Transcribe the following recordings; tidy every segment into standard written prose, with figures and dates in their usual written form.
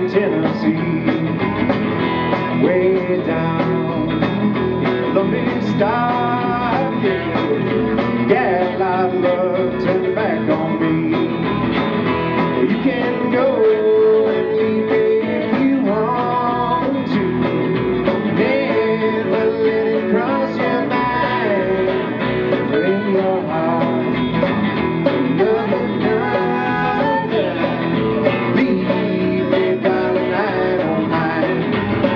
in Tennessee, way down in Columbia, Stockade. Gal I love turned back on me. Well, you can go and leave me if you want to. Never let it cross your mind or in your heart. Love another, leave me, darling, I don't mind.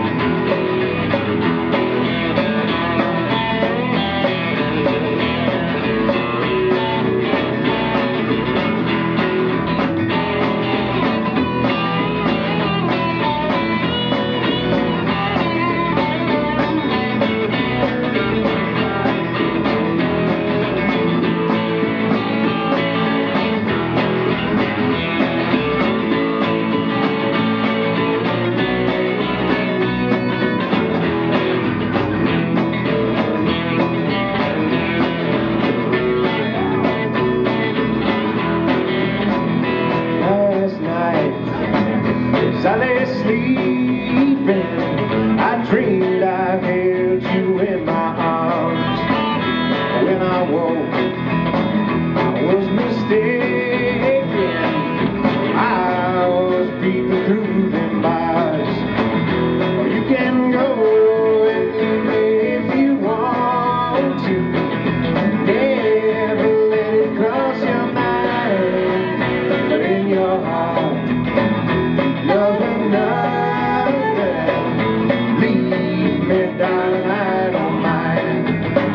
As I lay sleeping, I dreamed I held you in my arms. When I woke, I was mistaken. I was peeping through them bars. Well, you can go and leave me if you want to. Never let it cross your mind or in your heart. Love another, leave me, darling, I don't mind.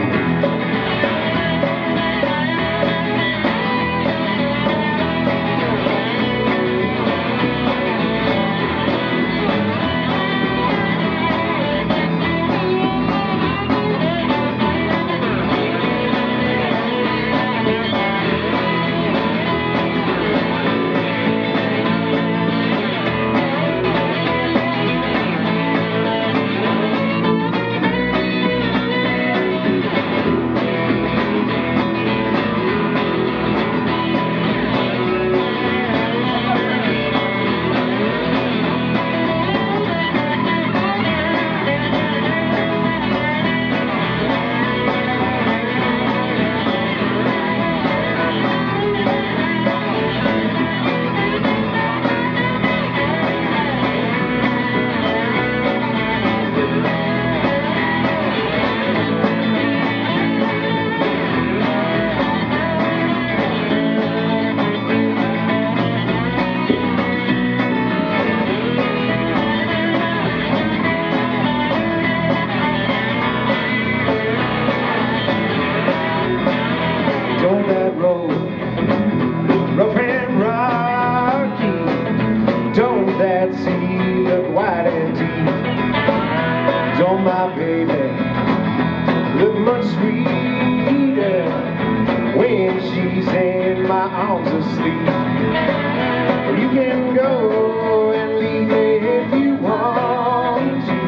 Don't that road rough and rocky? Don't that sea look wide and deep? Don't my baby look much sweeter when she's in my arms asleep? Well, you can go and leave me if you want to.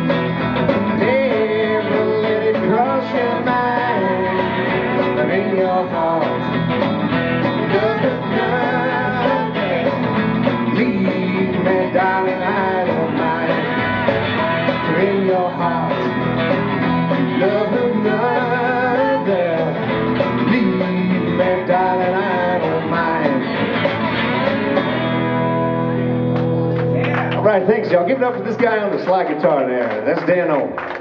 Never let it cross your mind or in your heart. Love another, leave me, darling, I don't mind. For in your heart, love another, leave me, darling, I don't mind. All right, thanks, y'all. Give it up for this guy on the slide guitar there. That's Dan O.